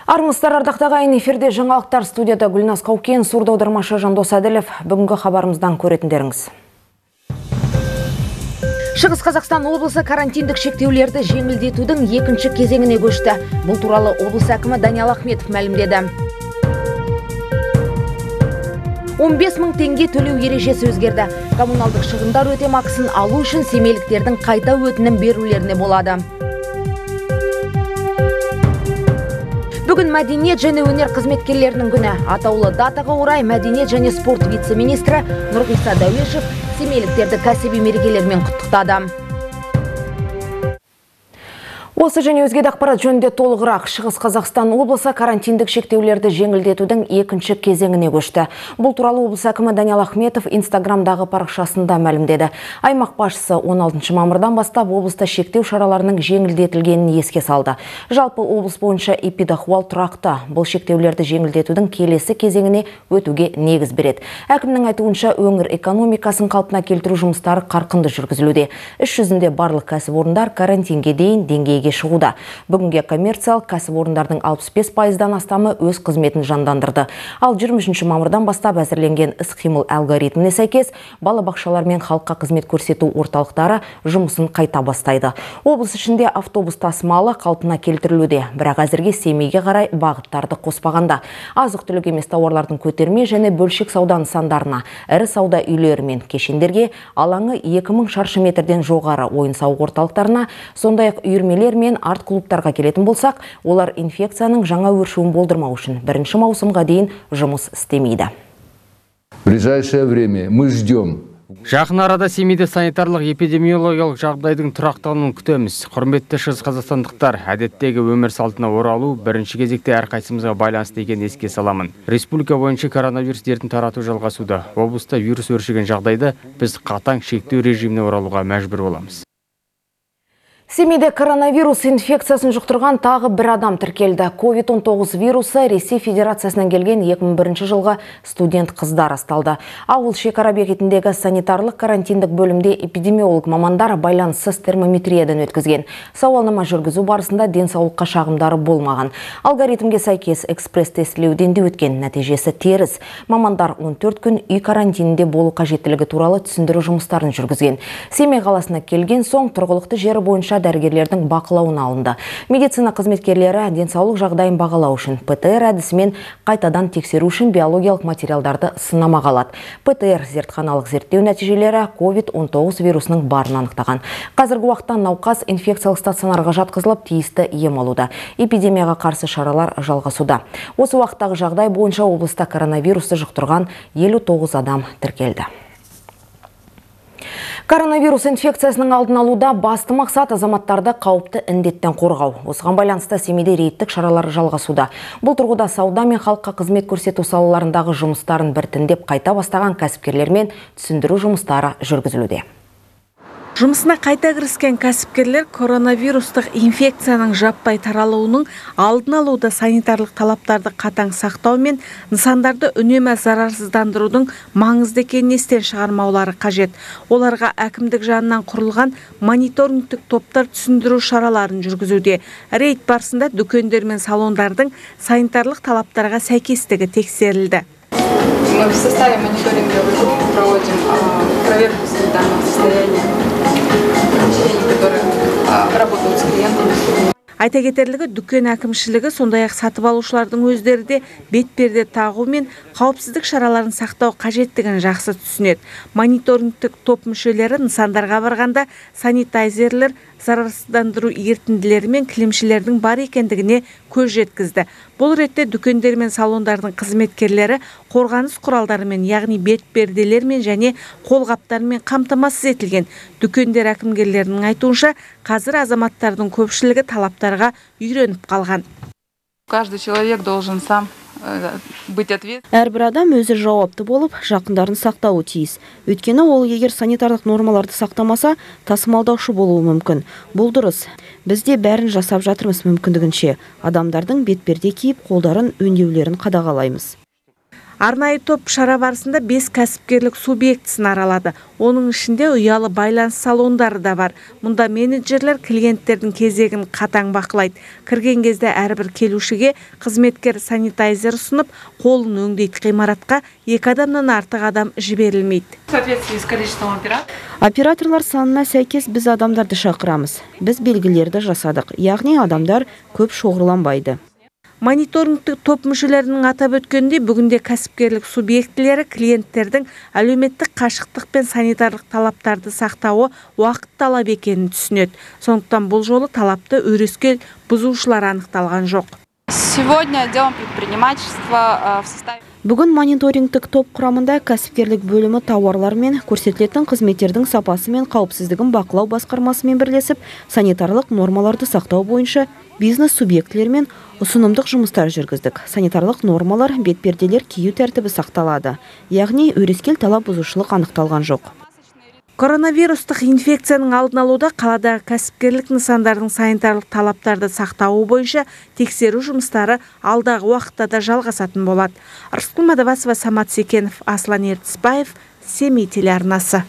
Армысыздар, ардақтағы эфирде жаңалықтар, студияда Гүлназ Қаукен, сурда аудармашы Жандос Әділев. Бүгінгі хабарымыздан көретіндеріңіз. Шығыс Қазақстан облысы карантиндік шектеулерді жеңілдетудің екінші кезеңіне көшті. Бұл туралы облыс әкімі Даниал Ахметов мәлімдеді. 15 мың теңге төлеу ережесі өзгерді. Коммуналдық шығындар өтемақысын алу үшін семейліктердің қайта өтінім берулеріне болады. Бүгін мәдениет және өнер қызметкерлерінің күні. Атаулы датаға орай мәдениет және спорт вице-министрі Нұрғиса Дәуешев семейліктерді кәсіби мерекелермен құттықтады. Осы және өзге ақпарат жөнінде толығырақ. Шығыс Қазақстан облысы карантиндік шектеулерді жеңілдетудің екінші кезеңіне көшті. Бұл туралы облыс әкімі Даниал Ахметов Инстаграмдағы парақшасында мәлімдеді. Аймақ басшысы 16 мамырдан бастап облыста шектеу шараларының жеңілдетілгенін еске салды. Жалпы облыс бойынша эпидахуал тұрақты. Бұл шектеулерді жеңілдетудің келесі кезеңіне өтуге негіз береді. Әкімнің айтуынша өңір экономикасын қалпына келтіру жұмыстары қарқынды жүргізілуде. Іс жүзінде барлық кәсіпорындар карантинге дейін деңгейге шығуда. Бүгінге коммерциялық кәсіпорындардың 65%-дан астамы өз қызметін жандандырды. Ал 23 мамырдан бастап әзірленген іс-қимыл алгоритміне сәйкес балабақшалар мен халыққа қызмет көрсету орталықтары жұмысын қайта бастайды. Облыс ішінде автобус тасымалы қалпына келтірілуде, бірақ әзірге Семейге қарай бағыттарды қоспағанда. Азық-түлік емес тауарлардың көтерме және бөлшек сауда нысандарына, ірі сауда үйлері мен кешендерге, алаңы 2000 шаршы метрден жоғары ойын-сауық орталықтарына, сондай-ақ үйірмелер мен арт клубтарға келетін болсақ, олар инфекцияның жаңа өршуін болдырмау үшін 1 маусымға дейін жұмыс істемейді. В ближайшее время мы ждем. Жақын арада Семейде санитарлық эпидемиологиялық жағдайдың тұрақтығын күтеміз. Құрметті шығыс қазақстандықтар, әдеттегі өмір салтына оралу бірінші кезекте әрқайсымызға байланысты екенін еске саламын. Республика бойынша коронавирус дертін тарату жалғасуда. Облыста вирус өршіген жағдайда біз қатаң шектеу режиміне оралуға мәжбүр боламыз. Семейде коронавирус инфекциясын жұқтырған тағы бір адам тіркелді. COVID-19 вирусы Ресей Федерациясынан келген 2001 жылғы студент қыздар асталды. Ауыл шекара бекетіндегі санитарлық карантиндік бөлімде эпидемиолог мамандар байланыссыз термометриядан өткізген. Сауалнама жүргізу барысында денсаулыққа шағымдары болмаған. Алгоритмге сәйкес экспресс-тестілеуден де өткен, нәтижесі теріс. Мамандар 14 күн үй карантинінде болу қажеттілігі туралы түсіндіру жұмыстарын жүргізген. Семей қаласына келген соң тұрғылықты жері бойынша дәрігерлердің бақылауына алынды. Медицина қызметкерлері денсаулық жағдайын бағалау үшін ПТР әдісімен қайтадан тексеру үшін биологиялық материалдарды сынамаға алады. ПТР зертханалық зерттеу нәтижелері COVID-19 вирусының барын анықтаған. Қазіргі уақытта науқас инфекциялық стационарға жатқызылып, тиісті ем алуда. Эпидемияға қарсы шаралар жалғасуда. Осы уақыттағы жағдай бойынша облыста коронавирусты жұқтырған 59 адам тіркелді. Коронавирус инфекциясының алдын алуда басты мақсат азаматтарды қауіпті індеттен қорғау. Осыған байланысты Семейде рейдтік шаралар жалғасуда. Бұл тұрғыда сауда мен халыққа қызмет көрсету салаларындағы жұмыстарын біртіндеп қайта бастаған кәсіпкерлермен түсіндіру жұмыстары жүргізілуде. Жұмысына қайта кіріскен кәсіпкерлер коронавирустық инфекцияның жаппай таралуының алдын алуда санитарлық талаптарды қатаң сақтау мен нысандарды үнемі зарарсыздандырудың маңызды екенін естен шығармаулары қажет. Оларға әкімдік жанынан құрылған мониторингтік топтар түсіндіру шараларын жүргізуде. Рейд барысында дүкендер мен салондардың санитарлық талаптарға сәйкестігі тексерілді. Мы в составе мониторинговой группы проводим проверку санитарного состояния помещений, которые работают с клиентами. Айта кетерлігі, дүкен әкімшілігі, сондай-ақ сатып алушылардың өздері де бетперде тағу мен қауіпсіздік шараларын сақтау қажеттігін жақсы түсінеді. Мониторингтік топ мүшелері нысандарға барғанда санитайзерлер, зарарсыздандыру ерітінділері мен кілемшілердің бар екендігіне көз жеткізді. Бұл ретте дүкендер мен салондардың қызметкерлері қорғаныс құралдарымен, яғни бетперделермен және қолғаптармен қамтамасыз етілген. Дүкендер әкімгерлерінің айтуынша, қазір азаматтардың көпшілігі талаптарға үйреніп қалған. Каждый человек должен сам быть ответственным. Әрбір адам өзі жауапты болып, жақындарын сақтауы тиіс. Өйткені ол егер санитарлық нормаларды сақтамаса, тасымалдаушы болуы мүмкін. Бұл дұрыс. Бізде бәрін жасап жатырмыз мүмкіндігінше. Адамдардың бетперде киіп, қолдарын өңдеулерін қадағалаймыз. Арнайы топ шара барысында 5 кәсіпкерлік субъектісін аралады. Оның ішінде ұялы байланыс салондары да бар. Мұнда менеджерлер клиенттердің кезегін қатаң бақылайды. Кірген кезде әрбір келушіге қызметкер санитайзер ұсынып, қолын өңдейді. Ғимаратқа 2 адамнан артық адам жіберілмейді. Операторлар санына сәйкес біз адамдарды шақырамыз. Біз белгілерді жасадық, яғни адамдар көп шоғырланбайды. Мониторингтік топ мүшелерінің атап өткенде, бүгінде кәсіпкерлік субъектілері клиенттердің әлеуметтік қашықтық пен санитарлық талаптарды сақтауы уақыт талап екенін түсінеді. Сондықтан бұл жолы талапты өрескел бұзушылар анықталған жоқ. Сегодня отделом предпринимательства в составе... Бүгін мониторингтік топ құрамында кәсіпкерлік бөлімі тауарлар мен көрсетілетін қызметтердің сапасы мен қауіпсіздігін бақылау басқармасымен бірлесіп, санитарлық нормаларды сақтау бойынша бизнес субъектілермен ұсынымдық жұмыстар жүргіздік. Санитарлық нормалар, бетперделер кию тәртібі сақталады. Яғни өрескел талап бұзушылық анықталған жоқ. Коронавирустық инфекцияның алдын алуда қаладағы кәсіпкерлік нысандардың санитарлық талаптарды сақтауы бойынша тексеру жұмыстары алдағы уақытта да жалғасатын болады. Рысқұл Мадабасова, Самат Секенов, Аслан Ертісбаев, Семей телеарнасы.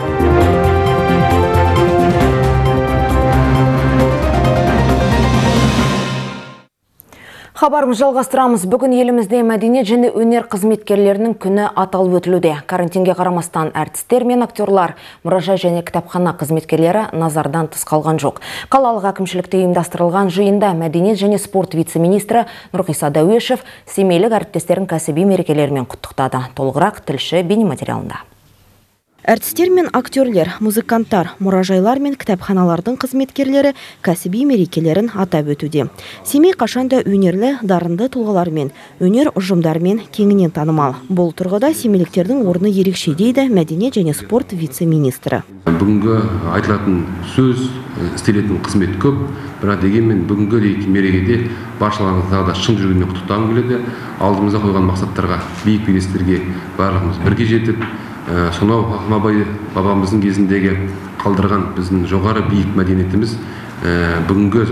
Хабарымыз жалғастырамыз. Бүгін елімізде мәдениет және өнер қызметкерлерінің күні аталып өтілуде. Карантинге қарамастан әртістер мен актерлар, мұражай және кітапхана қызметкерлері назардан тыс қалған жоқ. Қалалық әкімшілікте ұйымдастырылған жиында мәдениет және спорт вице-министрі Нұрғиса Дәуешев семейлік әріптестерін кәсіби мерекелерімен құттықтады. Толығырақ тілші бейнематериалында. Әртістер мен актерлер, музыканттар, мұражайлар мен кітапханалардың қызметкерлері кәсіби мерекелерін атап өтуде. Семей қашанда өнерлі, дарынды тұлғалармен, өнер ұжымдармен кеңінен танымал. Бұл тұрғыда семейліктердің орны ерекше дейді мәдениет және спорт вице-министрі. Бүгінгі айтылатын сөз, істелетін қызмет көп, бірақ дегенмен бүгінгі мерекеде баршаларыңызды да шын жүрегіммен құттықтағым келеді. Алдымызда қойған мақсаттарға, биік белестерге барлығымыз бірге жетіп, сонау Абай бабамыздың кезіндегі қалдырған біздің жоғары биік мәдениетіміз бүгінгі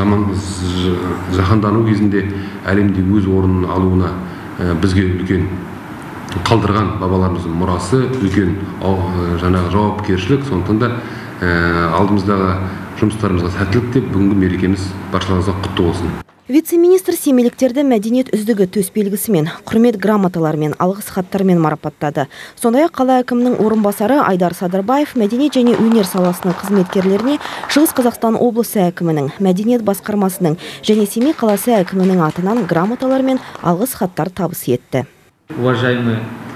жаһандану кезінде әлемде өз орнын алуына бізге үлкен қалдырған бабаларымыздың мұрасы, үлкен жауапкершілік. Сондықтан да алдымыздағы жұмыстарымызға сәттілік деп бүгінгі мерекеміз баршаларыңызға құтты болсын. Вице-министр семейліктерді мәдениет үздігі төсбелгісімен, құрмет грамоталарымен, алғыс хаттармен марапаттады. Сондай-ақ қала әкімінің орынбасары Айдар Садырбаев мәдениет және өнер саласының қызметкерлеріне Шығыс Қазақстан облысы әкімінің, мәдениет басқармасының және Семей қаласы әкімінің атынан грамоталар мен алғыс хаттар табыс етті. Уважаемые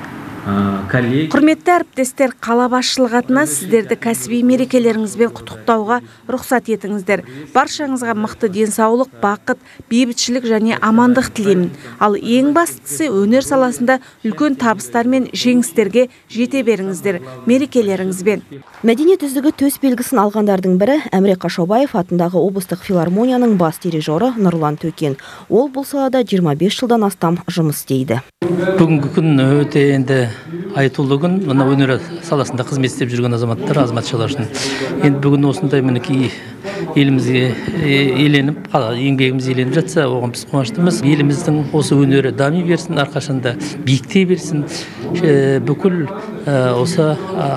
коллеги, құрметті әріптестер, қала басшылығы атынан сіздерді кәсіби мерекелеріңізбен құттықтауға рұқсат етіңіздер. Баршаңызға мықты денсаулық, бақыт, бейбітшілік және амандық тілеймін. Ал ең бастысы өнер саласында үлкен табыстар мен жеңістерге жете беріңіздер мерекелеріңізбен. Мәдениет үздігі төсбелгісін алғандардың бірі Әміре Қашаубаев атындағы облыстық филармонияның бас дирижері Нұрлан Төкен. Ол бұл салада 25 жылдан астам жұмыс істейді. Бүгінгі күн өте енді айтулы күн. Мына өнер саласында қызмет істеп жүрген азаматтар, азаматшалар үшін. Енді бүгін осындай мінекей елімізге еленіп, еңбегіміз еленіп жатса, оған біз қуаныштымыз. Еліміздің осы өнері дами берсін, әрқашанда биіктей берсін. Бүкіл осы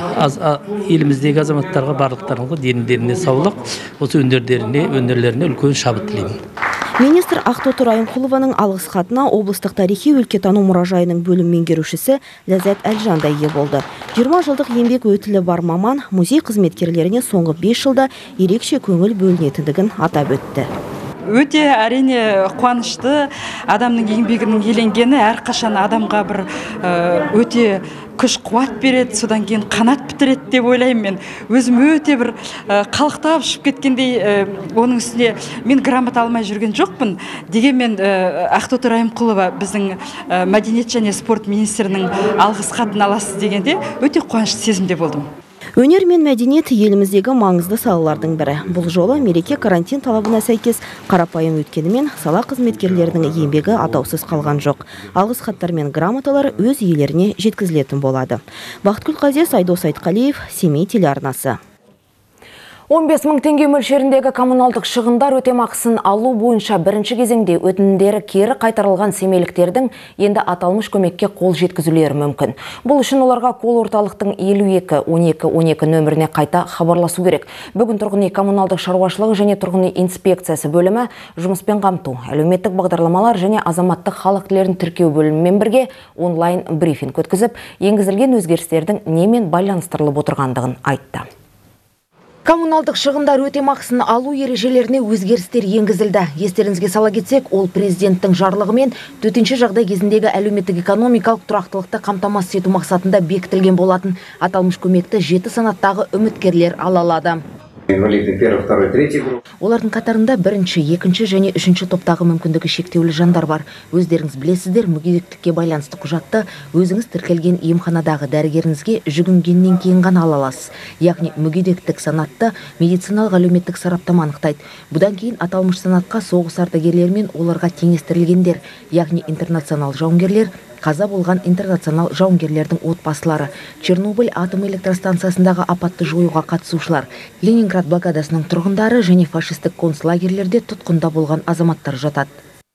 еліміздегі азаматтарға барлықтарыңғы деніндеріне саулық, осы өнерлеріне үлкен шабыт тілеймін. Министр Ақтоты Райымқұлованың алғыс хатына облыстық тарихи өлкетану мұражайының бөлім меңгерушісі Ләззат Әлжан да ие болды. 20 жылдық еңбек өтілі бар маман музей қызметкерлеріне соңғы 5 жылда ерекше көңіл бөлінетіндігін атап өтті. Өте әрине қуанышты, адамның еңбегінің еленгені әрқашан адамға бір өте күш қуат береді, содан кейін қанат бітіреді деп ойлаймын мен. Өзім өте бір қалықтап ұшып кеткендей, оның үстіне мен грамота алмай жүрген жоқпын. Дегенмен Ақтоты Райымқұлова біздің мәдениет және спорт министрінің алғыс хатын аласыз дегенде өте қуанышты сезімде болдым. Өнер мен мәдениет еліміздегі маңызды салалардың бірі. Бұл жолы мереке карантин талабына сәйкес қарапайым өткенімен сала қызметкерлерінің еңбегі атаусыз қалған жоқ. Алғыс хаттар мен грамоталар өз иелеріне жеткізілетін болады. Бақытгүл Қазес, Айдос Айтқалиев, Семей телеарнасы. 15 мың теңге мөлшеріндегі коммуналдық шығындар өтемақысын алу бойынша бірінші кезеңде өтінімдері кері қайтарылған семейліктердің енді аталмыш көмекке қол жеткізулері мүмкін. Бұл үшін оларға кол орталықтың 52 12 12 нөміріне қайта хабарласу керек. Бүгін тұрғын үй коммуналдық шаруашылығы және тұрғын үй инспекциясы бөлімі жұмыспен қамту, әлеуметтік бағдарламалар және азаматтық халықтілерін тіркеу бөлімімен бірге онлайн брифинг өткізіп, енгізілген өзгерістердің немен байланыстырылып отырғандығын айтты. Коммуналдық шығындар өтемақысын алу ережелеріне өзгерістер енгізілді. Естеріңізге сала кетсек, ол президенттің жарлығымен төтенше жағдай кезіндегі әлеуметтік экономикалық тұрақтылықты қамтамасыз ету мақсатында бекітілген болатын. Аталмыш көмекті 7 санаттағы үміткерлер ала алады. Олардың қатарында бірінші, екінші және үшінші топтағы мүмкіндігі шектеулі жандар бар. Өздеріңіз білесіздер, мүгедектікке байланысты құжатты өзіңіз тіркелген емханадағы дәрігеріңізге жүгінгеннен кейін ғана ала аласыз. Яғни мүгедектік санатты медициналық әлеуметтік сараптама анықтайды. Бұдан кейін аталмыш санатқа соғыс ардагерлері мен оларға теңестірілгендер, яғни интернационал жауынгерлер, қаза болған интернационал жауынгерлердің отбасылары, Чернобыль атом электростанциясындағы апатты жоюға қатысушылар, Ленинград блокадасының тұрғындары және фашистік концлагерлерде тұтқында болған азаматтар жатады.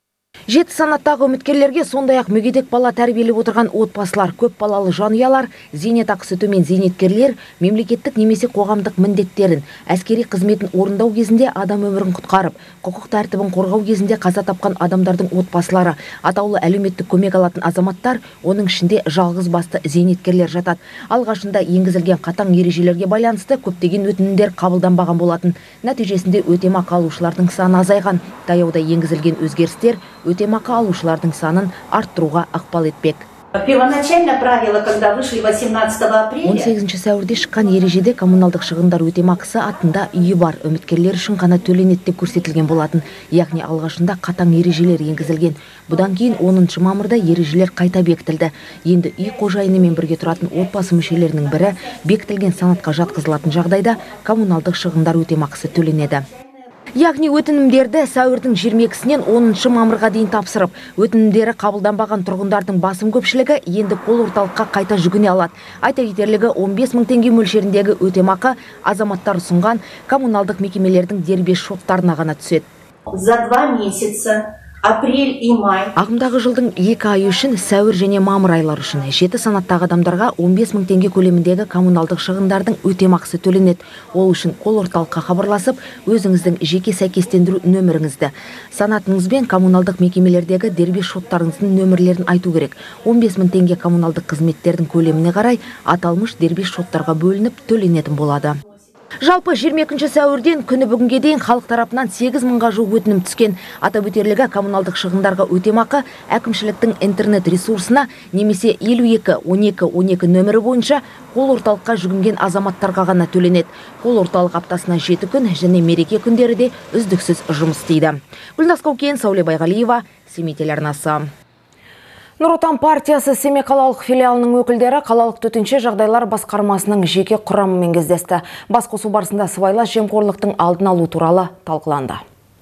7 санаттағы үміткерлерге сондай-ақ мүгедек бала тәрбиелеп отырған отбасылар, көп балалы жанұялар, зейнетақысы төмен зейнеткерлер, мемлекеттік немесе қоғамдық міндеттерін, әскери қызметін орындау кезінде адам өмірін құтқарып, құқық тәртібін қорғау кезінде қаза тапқан адамдардың отбасылары, атаулы әлеуметтік көмек алатын азаматтар, оның ішінде жалғыз басты зейнеткерлер жатады. Алғашында енгізілген қатаң ережелерге байланысты көптеген өтінімдер қабылданбаған болатын. Нәтижесінде өтемақы алушылардың саны азайған. Таяуда енгізілген өзгерістер өтемақы алушылардың санын арттыруға ықпал етпек. Первоначально правила, когда вышли 18 апреля... 18 сәуірде шыққан ережеде коммуналдық шығындар өтемақысы атында үйі бар үміткерлер үшін ғана төленеді деп көрсетілген болатын. Яғни алғашында қатаң ережелер енгізілген. Бұдан кейін 10 мамырда ережелер қайта бекітілді. Енді үй қожайынымен бірге тұратын отбасы мүшелерінің бірі бекітілген санатқа жатқызылатын жағдайда коммуналдық шығындар өтемақысы төленеді. Яғни өтінімдерді сәуірдің 22-сінен 10 мамырға дейін тапсырып, өтінімдері қабылданбаған тұрғындардың басым көпшілігі енді кол орталыққа қайта жүгіне алады. Айта кетерлігі 15 мың теңге мөлшеріндегі өтемақы азаматтар ұсынған коммуналдық мекемелердің дербес шоттарына ғана түседі. За 2 месяца, апрель и май. Ағымдағы жылдың 2 айы үшін сәуір және мамыр айлары үшін 7 санаттағы адамдарға 15 мың теңге көлеміндегі коммуналдық шығындардың өтемақысы төленеді. Ол үшін кол орталыққа хабарласып, өзіңіздің жеке сәйкестендіру нөміріңізді, санатыңыз бен коммуналдық мекемелердегі дербес шоттарыңыздың нөмірлерін айту керек. 15 мың теңге коммуналдық қызметтердің көлеміне қарай аталмыш дербес шоттарға бөлініп төленетін болады. Жалпы 22 сәуірден күні бүгінге дейін халық тарапынан 8 мыңға жуық өтінім түскен. Атап өтерлігі коммуналдық шығындарға өтемақы әкімшіліктің интернет ресурсына немесе 52 12 12 нөмірі бойынша кол орталыққа жүгінген азаматтарға ғана төленеді. Кол орталық аптасына 7 күн және мереке күндері де үздіксіз жұмыс істейді. Гүлназ Қаукен, Сауле Байғалиева, Семей телеарнасы. Нұр Отан партиясы Семей қалалық филиалының өкілдері қалалық төтенше жағдайлар басқармасының жеке құрамымен кездесті. Басқосу барысында сыбайлас жемқорлықтың алдын алу туралы талқыланды.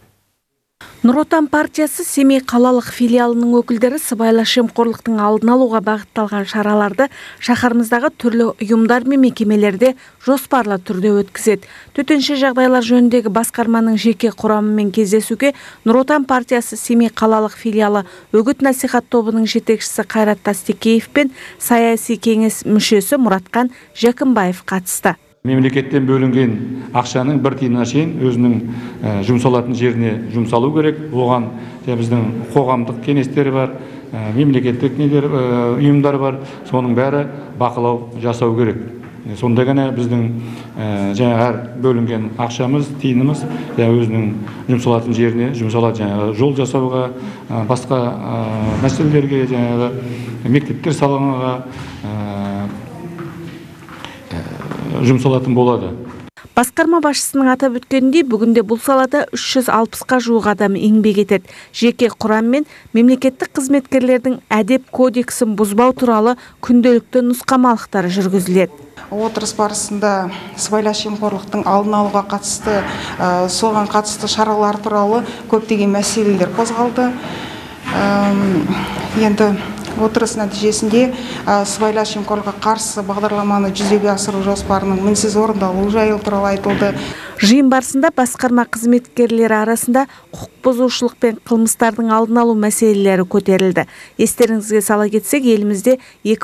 Нұр Отан партиясы Семей қалалық филиалының өкілдері сыбайлас жемқорлықтың алдын алуға бағытталған шараларды шаһарымыздағы түрлі ұйымдар мен мекемелерде жоспарлы түрде өткізеді. Төтенше жағдайлар жөніндегі басқарманың жеке құрамымен кездесуге Нұр Отан партиясы Семей қалалық филиалы үгіт-насихат тобының жетекшісі Қайрат Тастекеев пен саяси кеңес мүшесі Мұратқан Жәкімбаев қатысты. Мемлекеттен бөлінген ақшаның бір тиынына шейін өзінің жұмсалатын жеріне жұмсалу керек. Оған біздің қоғамдық кеңестер бар, мемлекеттік ұйымдар бар. Соның бәрі бақылау жасау керек. Сонда ғана біздің әр бөлінген ақшамыз, тиынымыз өзінің жұмсалатын жеріне жұмсалады. Жол жасауға, басқа мәселелерге, мектептер салынуға жұмсалатын болады. Басқарма басшысының атап өткеніндей, бүгінде бұл салада 360-қа жуық адам еңбек етеді. Жеке құрам мен мемлекеттік қызметкерлердің әдеп кодексін бұзбау туралы күнделікті нұсқамалықтары жүргізіледі. Отырыс барысында сыбайлас жемқорлықтың алдын алуға қатысты, соған қатысты шаралар туралы көптеген мәселелер қозғалды. Енді отырыс нәтижесінде сыбайлас жемқорлыққа қарсы бағдарламаны жүзеге асыру жоспарының мінсіз орындалуы жайы туралы айтылды. Жиын барысында басқарма қызметкерлері арасында құқық бұзушылық пен қылмыстардың алдын алу мәселелері көтерілді. Естеріңізге сала кетсек, елімізде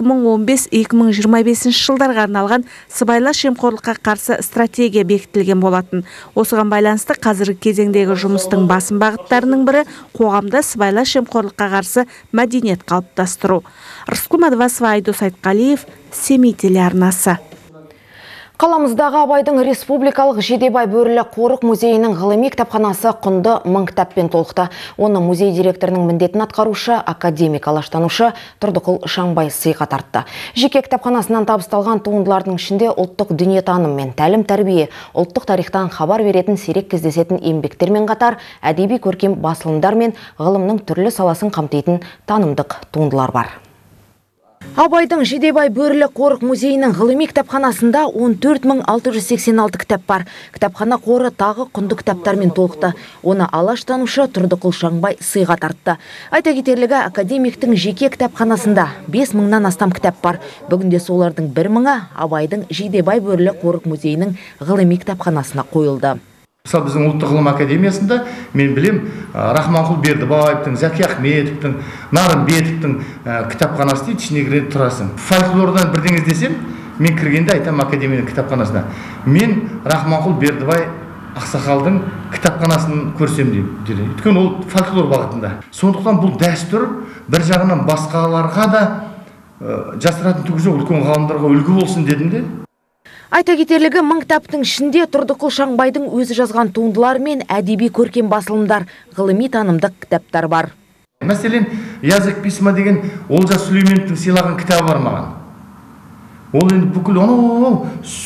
2015-2025 жылдарға арналған сыбайлас жемқорлыққа қарсы стратегия бекітілген болатын. Осыған байланысты қазіргі кезеңдегі жұмыстың басым бағыттарының бірі қоғамда сыбайлас жемқорлыққа қарсы мәдениет қалыптастыру. Рыскүл Мадвасова, Айдос Айтқалиев, Семей телеарнасы. Қаламыздағы Абайдың Республикалық Жидебай бөрілі қорық музейінің ғылыми кітапханасы құнды 1000 кітаппен толықты. Оны музей директорының міндетін атқарушы, академик алаштанушы Тұрдықұл Шаңбай сыйға тартты. Жеке кітапханасынан табысталған туындылардың ішінде ұлттық дүниетаным мен тәлім-тәрбие, ұлттық тарихтан хабар беретін сирек кездесетін еңбектермен қатар әдеби көркем басылымдар мен ғылымның түрлі саласын қамтитын танымдық туындылар бар. Абайдың Жидебай бөрілі қорық музейінің ғылыми кітапханасында 14686 кітап бар. Кітапхана қоры тағы құнды кітаптармен толықты. Оны алаштанушы Тұрдықұл Шаңбай сыйға тартты. Айта кетерлігі, академиктің жеке кітапханасында 5000-нан астам кітап бар. Бүгінде солардың 1000-і Абайдың Жидебай бөрілі қорық музейінің ғылыми кітапханасына қойылды. Мысалы, біздің ұлттық ғылым академиясында мен білем, Рахманқұл Бердібаевтың, Заки Ахметовтың, Нарымбетовтың кітапханасы дейді, ішіне кіреді тұрасың. Фольклордан бірдеңе іздесем, мен кіргенде айтам академияның кітапханасына. Мен Рахманқұл Бердібай ақсақалдың кітапханасын көрсем дейді. Өйткені ол фольклор бағытында. Сондықтан бұл дәстүр бір жағынан басқаларға да жасыратын түгі жоқ, үлкен ғалымдарға үлгі болсын дедім де. Айта кетерлігі, 1000 кітаптың ішінде Тұрдықұл Шаңбайдың өзі жазған туындылар мен әдеби көркем басылымдар, ғылыми танымдық кітаптар бар. Мәселен, Язык письма деген Олжас Сүлейменовтің сыйлаған кітабы бар маған. Ол енді бүкіл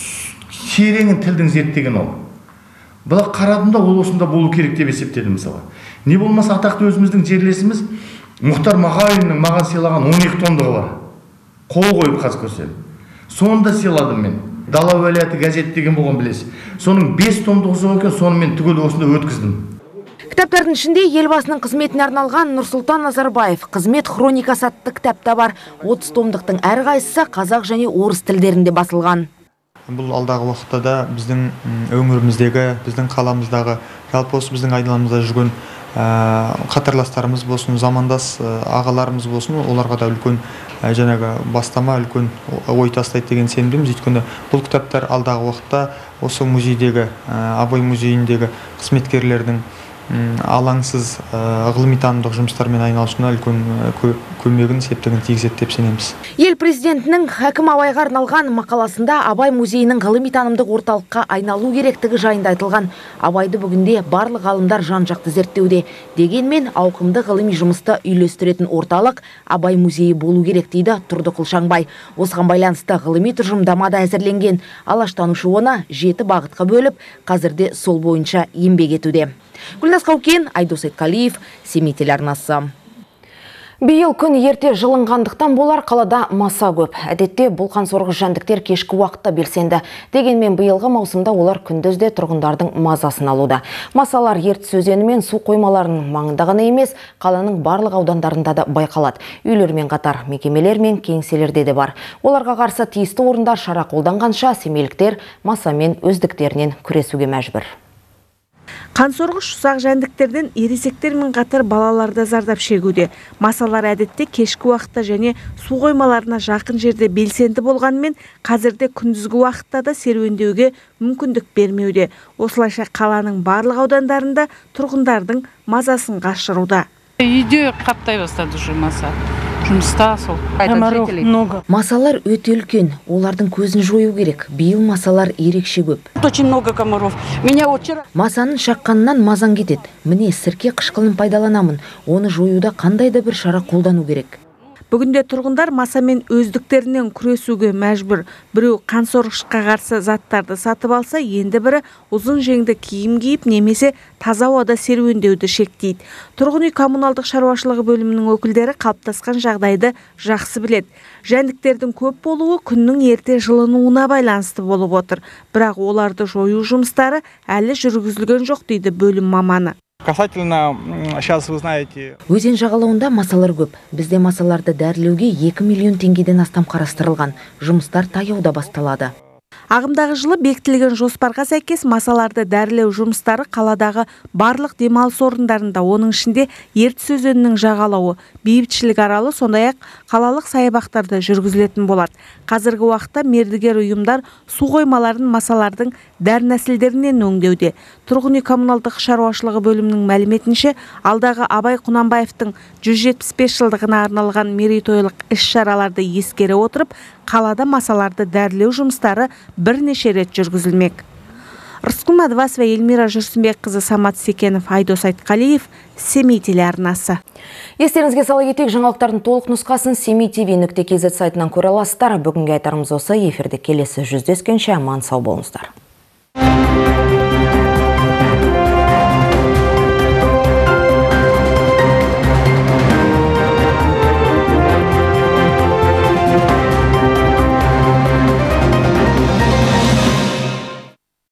шереңін тілдің зерттеген ол. Бірақ қарадымда ол осында болу керек деп есептедім мысалы. Не болмаса атақты өзіміздің жерлесіміз Мұхтар Мағауиннің маған сыйлаған 12 томдығы бар. Қол қойып қазір көрсем. Соны да сыйладым мен. Дала уәлаяты газет деген болған білесіз. Соның 5 томдығы жоқ екен, соны мен түгел осында өткіздім. Кітаптардың ішінде елбасының қызметіне арналған Нұрсұлтан Назарбаев қызмет хроникасы атты кітапта бар. 30 томдықтың әрқайсысы қазақ және орыс тілдерінде басылған. Бұл алдағы уақытта да біздің өңіріміздегі, біздің қаламыздағы, жалпы осы біздің айналамызда жүрген қатарластарымыз болсын, замандас ағаларымыз болсын, оларға да үлкен жаңағы бастама, үлкен ой тастайды деген сенімдеміз. Өйткені бұл кітаптар алдағы уақытта осы музейдегі, Абай музейіндегі қызметкерлердің алаңсыз ғылыми танымдық жұмыстармен айналысуына үлкен көмегін, септігін тигізеді деп сенеміз. Ел президентінің Хакім Абайға арналған мақаласында Абай музейінің ғылыми танымдық орталыққа айналу керектігі жайында айтылған. Абайды бүгінде барлық ғалымдар жан-жақты зерттеуде. Дегенмен ауқымды ғылыми жұмысты үйлестіретін орталық Абай музейі болу керек дейді Тұрдықұл Шаңбай. Осыған байланысты ғылыми тұжырымдама да әзірленген. Алаштанушы оны 7 бағытқа бөліп, қазірде сол бойынша еңбек етуде. Гүлназ Қаукен, Айдос Айтқалиев, Семей телеарнасы. Биыл күн ерте жылынғандықтан болар қалада маса көп. Әдетте бұлқан сорғыш жәндіктер кешкі уақытта белсенді. Дегенмен биылғы маусымда олар күндізде тұрғындардың мазасын алуда. Масалар Ертіс өзені мен су қоймаларының маңында ғана емес, қаланың барлық аудандарында да байқалады. Үйлермен қатар мекемелер мен кеңселерде де бар. Оларға қарсы тиісті орындар шара қолданғанша семейліктер масамен өздіктерінен күресуге мәжбүр. Қансорғыш ұсақ жәндіктерден ересектермен қатар балаларда зардап шегуде. Масалар әдетте кешкі уақытта және су қоймаларына жақын жерде белсенді болғанымен, қазірде күндізгі уақытта да серуендеуге мүмкіндік бермеуде. Осылайша қаланың барлық аудандарында тұрғындардың мазасын қашыруда. Үйде қаптай бастады уже маса. Жұмыста сол. Масалар өте үлкен, олардың көзін жою керек. Биыл масалар ерекше көп. Очень много комаров. Масаның шаққанынан мазан кетеді. Міне сірке қышқылын пайдаланамын. Оны жоюда қандай да бір шара қолдану керек. Бүгінде тұрғындар масамен өздіктерінен күресуге мәжбүр. Біреу қансорғышқа қарсы заттарды сатып алса, енді бірі ұзын жеңді киім киіп немесе таза ауада серуендеуді шектейді. Тұрғын үй коммуналдық шаруашылығы бөлімінің өкілдері қалыптасқан жағдайды жақсы біледі. Жәндіктердің көп болуы күннің ерте жылынуына байланысты болып отыр. Бірақ оларды жою жұмыстары әлі жүргізілген жоқ дейді бөлім маманы. Касательно, сейчас вы знаете... Өзен жағалауында масалар көп. Бізде масаларды дәрілеуге 2 миллион теңгеден астам қарастырылған. Жұмыстар таяуда басталады. Ағымдағы жылы бекітілген жоспарға сәйкес масаларды дәрілеу жұмыстары қаладағы барлық демалыс орындарында, оның ішінде Ертіс өзенінің жағалауы, Бейбітшілік аралы, сондай-ақ қалалық саябақтарда жүргізілетін болады. Қазіргі уақытта мердігер ұйымдар су қоймаларын масалардың дәрнәсілдерінен өңдеуде. Тұрғын үй коммуналдық шаруашылығы бөлімінің мәліметінше, алдағы Абай Құнанбаевтың 175 жылдығына арналған мерейтойлық іс-шараларды ескере отырып, қалада масаларды дәрілеу жұмыстары бірнеше рет жүргізілмек. Рысқұл Мәдібасова, Эльмира Жүрсінбекқызы, Самат Секенов, Айдос Айтқалиев, Семей телеарнасы. Естеріңізге сала кетейік, жаңалықтардың толық нұсқасын semitv.kz сайтынан көре аласыздар. Бүгінге айтарымыз осы, эфирде келесі жүздескенше аман сау болыңыздар.